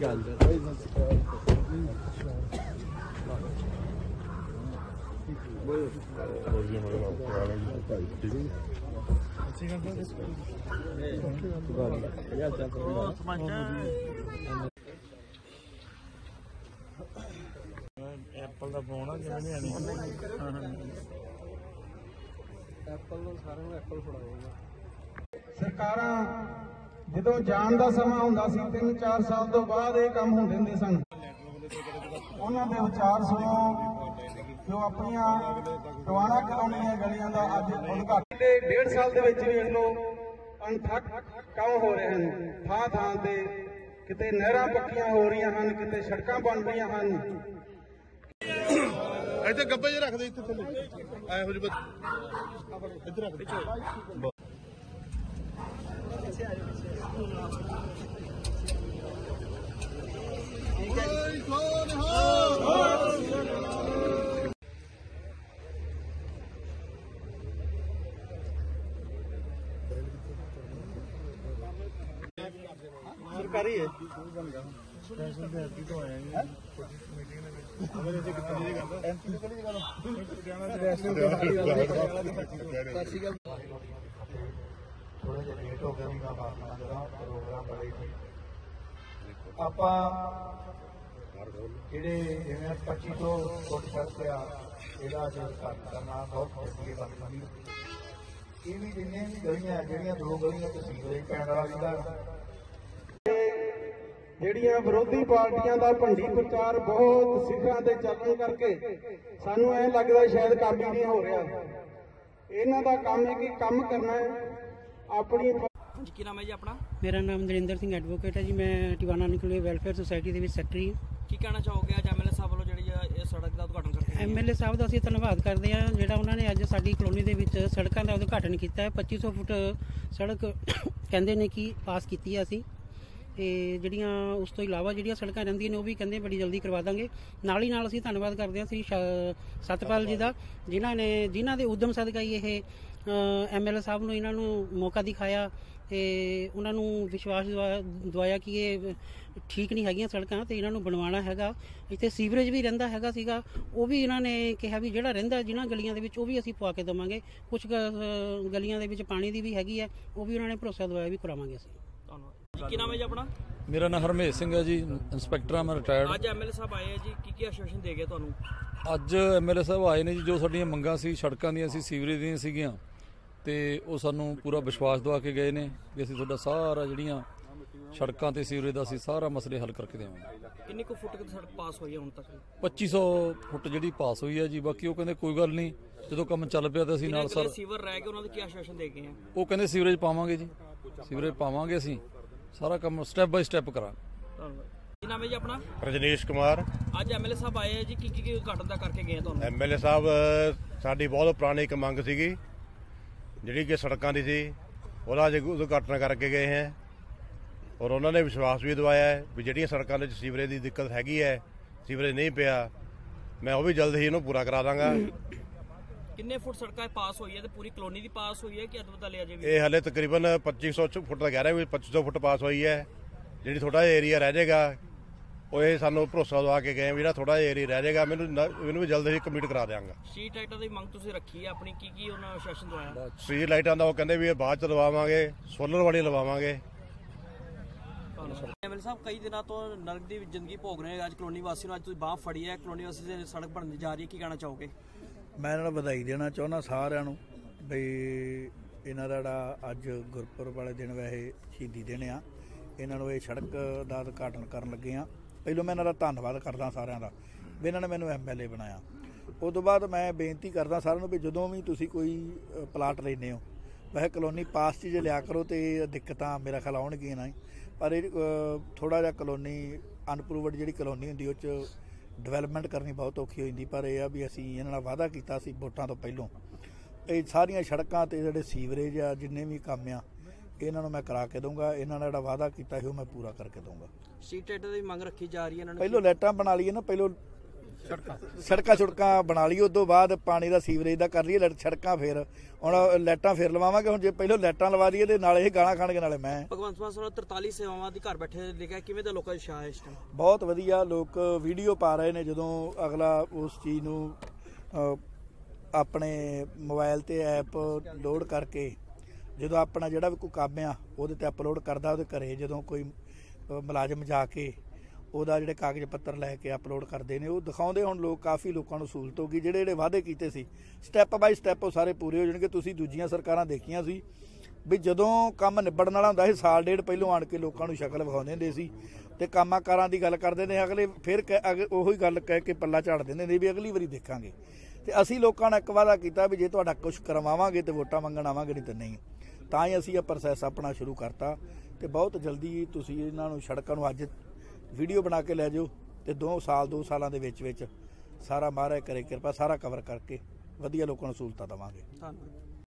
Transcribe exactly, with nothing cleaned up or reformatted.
Apple ਦਾ phone ਆ ਕਿਵੇਂ ਨਹੀਂ ਆਣੀ ਐਪਲ ਨੂੰ ਸਾਰਿਆਂ ਨੂੰ ਐਪਲ ਫੜਾਏਗਾ। ਸਰਕਾਰਾਂ ਜਦੋਂ ਜਾਣ ਦਾ ਸਮਾਂ ਹੁੰਦਾ ਸੀ ਤਿੰਨ ਚਾਰ ਸਾਲ ਤੋਂ ਬਾਅਦ ਇਹ ਕੰਮ ਹੁੰਦੇ ਹੁੰਦੇ ਸਨ। ਉਹਨਾਂ ਦੇ ਵਿਚਾਰ ਸੁਣੋ ਜੋ ਆਪਣੀਆਂ ਟਵਾਣਾ ਕਲੋਨੀ ਦੀਆਂ ਗਲੀਆਂ ਦਾ ਅੱਜ ਉਦਘਾਟਨ ਦੇ ਡੇਢ ਸਾਲ ਦੇ ਵਿੱਚ ਵੇਖ ਲਓ ਅਣਥੱਕ ਕੰਮ ਹੋ ਰਹੇ ਹਨ। ਥਾਂ ਥਾਂ ਤੇ ਕਿਤੇ ਨਹਿਰਾਂ ਪੱਕੀਆਂ ਹੋ ਰਹੀਆਂ ਹਨ, ਕਿਤੇ ਸੜਕਾਂ ਬਣ ਰਹੀਆਂ ਹਨ। ਇੱਥੇ ਗੱਬੇ ਜਿਹੇ ਰੱਖਦੇ ਇੱਥੇ ਥੱਲੇ ਐ ਹੋ ਜੀ ਇੱਧਰ ਰੱਖ ਦੇ। सरकारी है स्पेशल दिहाड़ी तो आया है मीटिंग ਦੇ ਵਿੱਚ ਅਗਰ ਇਹ ਕਿੱਥੇ ਦੀ ਗੱਲ ਹੈ ਐਮਪੀ ਕੋਲ ਦੀ ਗੱਲ ਨੈਸ਼ਨਲ ਦਿਹਾੜੀ ਥੋੜਾ ਜਿਹਾ ਲੇਟ ਹੋ ਗਿਆ ਵੀ ਮੈਂ ਬਾਤ ਕਰਾਂ ਪ੍ਰੋਗਰਾਮ ਬੜੇ ਸੀ ਆਪਾਂ ਜਿਹੜੇ ਜਿਵੇਂ ਪੱਚੀ ਤੋਂ ਫੁੱਟ ਤੱਕ ਆ ਇਹਦਾ ਜੋ ਕਰਨਾ ਬਹੁਤ ਵਧੀਆ ਗੱਲ ਬਣੀ। ਇਹ ਵੀ ਜਿੰਨੇ ਵੀ ਗਲੀਆਂ ਜਿਹੜੀਆਂ ਦੋ ਗਲੀਆਂ ਤੇ ਸੀਵਰੇਜ ਪੈਣ ਵਾਲਾ ਸੀਗਾ ਜਿਹੜੀਆਂ ਵਿਰੋਧੀ ਪਾਰਟੀਆਂ ਦਾ ਭੰਡੀ ਪ੍ਰਚਾਰ ਬਹੁਤ ਸਿੱਖਾਂ ਤੇ ਚੱਲਣ ਕਰਕੇ ਸਾਨੂੰ ਐਂ ਲੱਗਦਾ ਸ਼ਾਇਦ ਕੰਮ ਹੀ ਨਹੀਂ ਹੋ ਰਿਹਾ। ਇਹਨਾਂ ਦਾ ਕੰਮ ਹੈ ਕਿ ਕੰਮ ਕਰਨਾ ਹੈ ਆਪਣੀ। ਕੀ ਨਾਮ ਹੈ ਜੀ ਆਪਣਾ? ਮੇਰਾ ਨਾਮ ਨਰਿੰਦਰ ਸਿੰਘ ਐਡਵੋਕੇਟ ਹੈ ਜੀ। ਮੈਂ ਟਿਵਾਣਾ ਨਿਕਲੇ ਵੈਲਫੇਅਰ ਸੁਸਾਇਟੀ ਦੇ ਵਿੱਚ ਸੈਕਟਰੀ ਹਾਂ। ਕੀ ਕਹਿਣਾ ਚਾਹੋਗੇ ਅੱਜ ਐਮਐਲਏ ਸਾਹਿਬ ਵੱਲੋਂ ਜਿਹੜੀ ਇਹ ਸੜਕ ਦਾ ਉਦਘਾਟਨ ਕਰਕੇ? ਐਮਐਲਏ ਸਾਹਿਬ ਦਾ ਅਸੀਂ ਧੰਨਵਾਦ ਕਰਦੇ ਹਾਂ ਜਿਹੜਾ ਉਹਨਾਂ ਨੇ ਅੱਜ ਸਾਡੀ ਕਲੋਨੀ ਦੇ ਵਿੱਚ ਸੜਕਾਂ ਦਾ ਉਦਘਾਟਨ ਕੀਤਾ ਹੈ। ਪੱਚੀ ਸੌ ਫੁੱਟ ਸੜਕ ਕਹਿੰਦੇ ਨੇ ਕਿ ਪਾਸ ਕੀਤੀ ਹੈ ਅਸੀਂ, ਤੇ ਜਿਹੜੀਆਂ ਉਸ ਤੋਂ ਇਲਾਵਾ ਜਿਹੜੀਆਂ ਸੜਕਾਂ ਰਹਿੰਦੀਆਂ ਨੇ ਉਹ ਵੀ ਕਹਿੰਦੇ ਬੜੀ ਜਲਦੀ ਕਰਵਾ ਦਾਂਗੇ। ਨਾਲ ਹੀ ਨਾਲ ਅਸੀਂ ਧੰਨਵਾਦ ਕਰਦੇ ਹਾਂ ਸ੍ਰੀ ਸਤਪਾਲ ਜੀ ਦਾ ਜਿਨ੍ਹਾਂ ਨੇ ਜਿਨ੍ਹਾਂ ਦੇ ਉਦਮ ਸਦਕਾ ਹੀ ਇਹ ਐਮਐਲਏ ਸਾਹਿਬ ਨੂੰ ਇਹਨਾਂ ਨੂੰ ਮੌਕਾ ਦਿਖਾਇਆ ਤੇ ਉਹਨਾਂ ਨੂੰ ਵਿਸ਼ਵਾਸ ਦਵਾਇਆ ਕਿ ਇਹ ਠੀਕ ਨਹੀਂ ਹੈਗੀਆਂ ਸੜਕਾਂ ਤੇ ਇਹਨਾਂ ਨੂੰ ਬਣਵਾਉਣਾ ਹੈਗਾ। ਇੱਥੇ ਸੀਵਰੇਜ ਵੀ ਰਹਿੰਦਾ ਹੈਗਾ ਸੀਗਾ ਉਹ ਵੀ ਇਹਨਾਂ ਨੇ ਕਿਹਾ ਵੀ ਜਿਹੜਾ ਰਹਿੰਦਾ ਜਿਨ੍ਹਾਂ ਗਲੀਆਂ ਦੇ ਵਿੱਚ ਉਹ ਵੀ ਅਸੀਂ ਪਵਾ ਕੇ ਦੇਵਾਂਗੇ। ਕੁਝ ਗਲੀਆਂ ਦੇ ਵਿੱਚ ਪਾਣੀ ਦੀ ਵੀ ਹੈਗੀ ਹੈ ਉਹ ਵੀ ਉਹਨਾਂ ਨੇ ਭਰੋਸਾ ਦਵਾਇਆ ਵੀ ਕਰਾਵਾਂਗੇ ਅਸੀਂ। ਧੰਨਵਾਦ। ਕੀ ਨਾਮ ਹੈ ਜੀ ਆਪਣਾ? ਮੇਰਾ ਨਾਮ ਹਰਮੇਸ਼ ਸਿੰਘ ਹੈ ਜੀ, ਇੰਸਪੈਕਟਰ ਆ ਮੈਂ ਰਿਟਾਇਰਡ। ਅੱਜ ਐਮਐਲਏ ਸਾਹਿਬ ਆਏ ਆ ਜੀ, ਕੀ ਕੀ ਆਸ਼ਵਾਸਨ ਦੇ ਗਏ ਤੁਹਾਨੂੰ? ਅੱਜ ਐਮਐਲਏ ਸਾਹਿਬ ਆਏ ਨੇ ਜੀ, ਜੋ ਸਾਡੀਆਂ ਮੰਗਾਂ ਸੀ ਸੜਕਾਂ ਦੀਆਂ ਸੀ ਸੀਵਰੇਜ ਦੀਆਂ ਸੀਗੀਆਂ ਤੇ ਉਹ ਸਾਨੂੰ ਪੂਰਾ ਵਿਸ਼ਵਾਸ ਦਵਾ ਕੇ ਗਏ ਨੇ ਵੀ ਅਸੀਂ ਤੁਹਾਡਾ ਸਾਰਾ ਜਿਹੜੀਆਂ ਸੜਕਾਂ ਤੇ ਸੀਵਰੇਜ ਦਾ ਅਸੀਂ ਸਾਰਾ ਮਸਲੇ ਹੱਲ ਕਰਕੇ ਦੇਵਾਂਗੇ। ਕਿੰਨੀ ਕੁ ਫੁੱਟ ਸੜਕ ਪਾਸ ਹੋਈ ਹੈ ਹੁਣ ਤੱਕ? ਪੱਚੀ ਸੌ ਫੁੱਟ ਜਿਹੜੀ ਪਾਸ ਹੋਈ ਹੈ ਜੀ। ਬਾਕੀ ਉਹ ਕਹਿੰਦੇ ਕੋਈ ਗੱਲ ਨਹੀਂ ਜਦੋਂ ਕੰਮ ਚੱਲ ਪਿਆ ਤਾਂ ਅਸੀਂ ਨਾਲ ਸਰ ਸੀਵਰ ਰਹਿ ਗਏ ਉਹਨਾਂ ਦੇ ਕੀ ਆਸ਼ਵਾਸਨ ਦੇ ਗਏ ਆ? ਉਹ ਕਹਿੰਦੇ ਸੀਵਰੇਜ ਪਾਵਾਂਗੇ ਜੀ, ਸੀਵਰੇਜ ਪਾਵਾਂਗੇ ਅਸੀਂ ਸਾਰਾ ਕੰਮ ਸਟੈਪ ਬਾਈ ਸਟੈਪ ਕਰਾਂਗੇ। ਧੰਨਵਾਦ। ਕੀ ਨਾਮ ਹੈ ਜੀ ਆਪਣਾ? ਰਜਨੀਸ਼ ਕੁਮਾਰ। ਅੱਜ ਐਮਐਲਏ ਸਾਹਿਬ ਆਏ ਆ ਜੀ, ਕੀ ਕੀ ਉਦਘਾਟਨ ਦਾ ਕਰਕੇ ਗਏ ਤੁਹਾਨੂੰ? ਐਮਐਲਏ ਸਾਹਿਬ ਸਾਡੀ ਬਹੁਤ ਪੁਰਾਣੀ ਇੱਕ ਮੰਗ ਸੀਗੀ ਜਿਹੜੀ ਕਿ ਸੜਕਾਂ ਦੀ ਸੀ, ਉਹਦਾ ਅੱਜ ਉਦਘਾਟਨ ਕਰਕੇ ਗਏ ਹੈ ਔਰ ਉਹਨਾਂ ਨੇ ਵਿਸ਼ਵਾਸ ਵੀ ਦਵਾਇਆ ਹੈ ਵੀ ਜਿਹੜੀਆਂ ਸੜਕਾਂ ਦੇ ਵਿੱਚ ਸੀਵਰੇਜ ਦੀ ਦਿੱਕਤ ਹੈਗੀ ਹੈ, ਸੀਵਰੇਜ ਨਹੀਂ ਪਿਆ, ਮੈਂ ਉਹ ਵੀ ਜਲਦ ਹੀ ਇਹਨੂੰ ਪੂਰਾ ਕਰਾ ਦਾਂਗਾ। ਕਿੰਨੇ ਫੁੱਟ ਸੜਕਾਂ ਪਾਸ ਹੋਈ ਹੈ ਤੇ ਪੂਰੀ ਕਲੋਨੀ ਦੀ ਪਾਸ ਹੋਈ ਹੈ ਕਿ ਅਦਬਤਾ ਲਿਆ ਜੇ? ਇਹ ਹਲੇ ਤਕਰੀਬਨ ਪੱਚੀ ਸੌ ਫੁੱਟ ਦਾ ਕਹਿ ਰਿਹਾ ਵੀ ਪੱਚੀ ਸੌ ਫੁੱਟ ਪਾਸ ਹੋਈ ਹੈ। ਜਿਹੜੀ ਥੋੜਾ ਜਿਹਾ ਏਰੀਆ ਰਹਿ ਜਾਏਗਾ ਉਹ ਇਹ ਸਾਨੂੰ ਭਰੋਸਾ ਦਵਾ ਕੇ ਗਏ ਜਿਹੜਾ ਥੋੜਾ ਜਿਹਾ ਏਰੀਆ ਰਹਿ ਜਾਏਗਾ ਮੈਨੂੰ ਇਹਨੂੰ ਵੀ ਜਲਦ ਹੀ ਕੰਪਲੀਟ ਕਰਾ ਦਿਆਂਗਾ। ਸਟਰੀਟ ਲਾਈਟਾਂ ਦੀ ਮੰਗ ਤੁਸੀਂ ਰੱਖੀ ਹੈ ਆਪਣੀ, ਕੀ ਕੀ ਉਹਨਾਂ ਆਸ਼ਵਾਸਨ ਦਵਾਇਆ? ਸਟਰੀਟ ਲਾਈਟਾਂ ਦਾ ਉਹ ਕਹਿੰਦੇ ਵੀ ਇਹ ਬਾਅਦ ਚ ਲਵਾਵਾਂਗੇ, ਸੋਲਰ ਵਾਲੀ ਲਵਾਵਾਂਗੇ। ਐਮਐਲਏ ਸਾਹਿਬ ਕਈ ਦਿਨਾਂ ਤੋਂ ਨਰਕ ਦੀ ਜ਼ਿੰਦਗੀ ਭੋਗ ਰਹੇ ਅੱਜ ਕਲੋਨੀ ਵਾਸੀ ਨੂੰ ਅੱਜ ਤੁਸੀਂ ਬਾਹ ਫੜੀ ਹੈ, ਕਲੋਨੀ ਵਾਸੀ ਦੀ ਸੜਕ ਬਣਨ ਜਾ ਰਹੀ ਹੈ, ਕੀ ਕਹਿਣਾ ਚਾਹੋਗੇ? ਮੈਂ ਇਹਨਾਂ ਨੂੰ ਵਧਾਈ ਦੇਣਾ ਚਾਹੁੰਦਾ ਸਾਰਿਆਂ ਨੂੰ ਬਈ ਇਹਨਾਂ ਦਾ ਜਿਹੜਾ ਅੱਜ ਗੁਰਪੁਰਬ ਵਾਲੇ ਦਿਨ ਵੈਸੇ ਸ਼ਹੀਦੀ ਦਿਨ ਆ, ਇਹਨਾਂ ਨੂੰ ਇਹ ਸੜਕ ਦਾ ਉਦਘਾਟਨ ਕਰਨ ਲੱਗੇ ਆ। ਪਹਿਲਾਂ ਮੈਂ ਇਹਨਾਂ ਦਾ ਧੰਨਵਾਦ ਕਰਦਾ ਸਾਰਿਆਂ ਦਾ ਵੀ ਇਹਨਾਂ ਨੇ ਮੈਨੂੰ ਐਮ ਐਲ ਏ ਬਣਾਇਆ। ਉਸ ਤੋਂ ਬਾਅਦ ਮੈਂ ਬੇਨਤੀ ਕਰਦਾ ਸਾਰਿਆਂ ਨੂੰ ਵੀ ਜਦੋਂ ਵੀ ਤੁਸੀਂ ਕੋਈ ਪਲਾਟ ਲੈਂਦੇ ਹੋ ਵੈਸੇ ਕਲੋਨੀ ਪਾਸ 'ਚ ਜੇ ਲਿਆ ਕਰੋ ਤਾਂ ਦਿੱਕਤਾਂ ਮੇਰਾ ਖਿਆਲ ਆਉਣਗੀਆਂ ਨਾ, ਪਰ ਇਹ ਥੋੜ੍ਹਾ ਜਿਹਾ ਕਲੋਨੀ ਅਨਪਰੂਵਡ ਜਿਹੜੀ ਕਲੋਨੀ ਹੁੰਦੀ ਉਹ 'ਚ ਡਿਵੈਲਪਮੈਂਟ ਕਰਨੀ ਬਹੁਤ ਔਖੀ ਹੋ ਜਾਂਦੀ। ਪਰ ਇਹ ਆ ਵੀ ਅਸੀਂ ਇਹਨਾਂ ਨਾਲ ਵਾਅਦਾ ਕੀਤਾ ਸੀ ਵੋਟਾਂ ਤੋਂ ਪਹਿਲੋਂ ਇਹ ਸਾਰੀਆਂ ਸੜਕਾਂ ਤੇ ਜਿਹੜੇ ਸੀਵਰੇਜ ਆ ਜਿੰਨੇ ਵੀ ਕੰਮ ਆ ਇਹਨਾਂ ਨੂੰ ਮੈਂ ਕਰਾ ਕੇ ਦਊਂਗਾ। ਇਹਨਾਂ ਨਾਲ ਜਿਹੜਾ ਵਾਅਦਾ ਕੀਤਾ ਸੀ ਉਹ ਮੈਂ ਪੂਰਾ ਕਰਕੇ ਦਊਂਗਾ। ਸਟਰੀਟ ਲਾਈਟਾਂ ਦੀ ਮੰਗ ਰੱਖੀ ਜਾ ਰਹੀ ਹੈ ਇਹਨਾਂ ਨੂੰ, ਪਹਿਲੋਂ ਲਾਈਟਾਂ ਬਣਾ ਲਈਏ ਨਾ, ਪਹਿਲੋਂ ਸੜਕਾਂ ਛੁੜਕਾਂ ਬਣਾ ਲਈ, ਉਸ ਤੋਂ ਬਾਅਦ ਪਾਣੀ ਦਾ ਸੀਵਰੇਜ ਦਾ ਕਰ ਲਈਏ, ਸੜਕਾਂ ਫਿਰ ਹੁਣ ਲਾਈਟਾਂ ਫਿਰ ਲਵਾਵਾਂਗੇ। ਹੁਣ ਜੇ ਪਹਿਲਾਂ ਲਾਈਟਾਂ ਲਵਾ ਦਈਏ ਤੇ ਨਾਲੇ ਇਹ ਗਾਲਾਂ ਖਾਣਗੇ ਨਾਲੇ ਮੈਂ। ਭਗਵੰਤ ਮਾਨ ਸਾਹਿਬ ਤਰਤਾਲੀ ਸੇਵਾਵਾਂ ਦੀ ਘਰ ਬੈਠੇ ਲਿਖਿਆ, ਕਿਵੇਂ ਦਾ ਲੋਕਾਂ ਦਾ ਉਤਸ਼ਾਹ ਹੈ ਇਸ ਟਾਈਮ? ਬਹੁਤ ਵਧੀਆ, ਲੋਕ ਵੀਡੀਓ ਪਾ ਰਹੇ ਨੇ। ਜਦੋਂ ਅਗਲਾ ਉਸ ਚੀਜ਼ ਨੂੰ ਅ, ਆਪਣੇ ਮੋਬਾਈਲ ਤੇ ਐਪ ਲੋਡ ਕਰਕੇ ਜਦੋਂ ਆਪਣਾ ਜਿਹੜਾ ਵੀ ਕੋਈ ਕੰਮ ਆ ਉਹਦੇ ਤੇ ਅਪਲੋਡ ਕਰਦਾ, ਉਹਦੇ ਘਰੇ ਜਦੋਂ ਕੋਈ ਮੁਲਾਜ਼ਮ ਜਾ ਕੇ ਉਹਦਾ ਜਿਹੜੇ ਕਾਗਜ਼ ਪੱਤਰ ਲੈ ਕੇ ਅਪਲੋਡ ਕਰਦੇ ਨੇ, ਉਹ ਦਿਖਾਉਂਦੇ। ਹੁਣ ਲੋਕ ਕਾਫੀ ਲੋਕਾਂ ਨੂੰ ਸਹੂਲਤ ਹੋ ਗਈ। ਜਿਹੜੇ ਜਿਹੜੇ ਵਾਅਦੇ ਕੀਤੇ ਸੀ ਸਟੈਪ ਬਾਈ ਸਟੈਪ ਉਹ ਸਾਰੇ ਪੂਰੇ ਹੋ ਜਾਣਗੇ। ਤੁਸੀਂ ਦੂਜੀਆਂ ਸਰਕਾਰਾਂ ਦੇਖੀਆਂ ਸੀ ਵੀ ਜਦੋਂ ਕੰਮ ਨਿਬੜਨ ਵਾਲਾ ਹੁੰਦਾ ਸੀ ਸਾਲ ਡੇਢ ਪਹਿਲੋਂ ਆਣ ਕੇ ਲੋਕਾਂ ਨੂੰ ਸ਼ਕਲ ਵਿਖਾਉਂਦੇ ਹੁੰਦੇ ਸੀ ਤੇ ਕੰਮਾਂ ਕਾਰਾਂ ਦੀ ਗੱਲ ਕਰਦੇ ਨੇ, ਅਗਲੇ ਫਿਰ ਉਹੀ ਗੱਲ ਕਹਿ ਕੇ ਪੱਲਾ ਝਾੜ ਦਿੰਦੇ ਨੇ ਵੀ ਅਗਲੀ ਵਾਰੀ ਦੇਖਾਂਗੇ। ਤੇ ਅਸੀਂ ਲੋਕਾਂ ਨਾਲ ਇੱਕ ਵਾਅਦਾ ਕੀਤਾ ਵੀ ਜੇ ਤੁਹਾਡਾ ਕੁਝ ਕਰਵਾਵਾਂਗੇ ਤੇ ਵੋਟਾਂ ਮੰਗਣ ਆਵਾਂਗੇ, ਨਹੀਂ ਤਾਂ ਨਹੀਂ। ਤਾਂ ਹੀ ਅਸੀਂ ਇਹ ਪ੍ਰੋਸੈਸ ਆਪਣਾ ਸ਼ੁਰੂ ਕਰਤਾ ਤੇ ਬਹੁਤ ਜਲਦੀ ਤੁਸੀਂ ਇਹਨਾਂ ਨੂੰ ਸੜਕਾਂ ਨੂੰ ਅੱਜ ਵੀਡੀਓ ਬਣਾ ਕੇ ਲੈ ਜਾਓ ਤੇ ਦੋ ਸਾਲ ਦੋ ਸਾਲਾਂ ਦੇ ਵਿੱਚ ਵਿੱਚ ਸਾਰਾ ਮਹਾਰਾਜ ਕਰੇ ਕਿਰਪਾ, ਸਾਰਾ ਕਵਰ ਕਰਕੇ ਵਧੀਆ ਲੋਕਾਂ ਨੂੰ ਸਹੂਲਤਾਂ ਦੇਵਾਂਗੇ। ਧੰਨਵਾਦ।